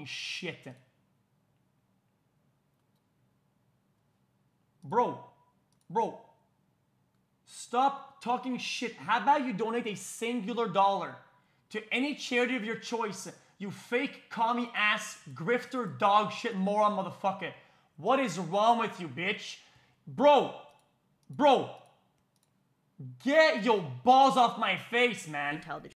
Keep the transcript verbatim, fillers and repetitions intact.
shit. Bro, bro, stop talking shit. How about you donate a singular dollar to any charity of your choice, you fake commie ass grifter dog shit moron motherfucker. What is wrong with you, bitch? Bro, bro, get your balls off my face, man. Tell the